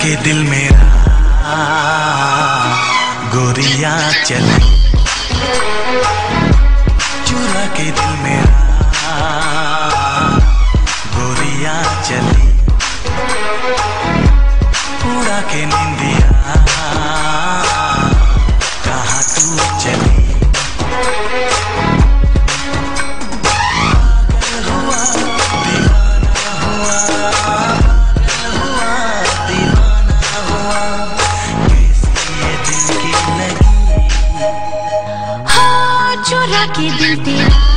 के दिल मेरा गोरियां चली, चुरा के दिल मेरा गोरियां चली, उड़ा के निंदिया कहाँ तू चली। चुरा के दिल तेरा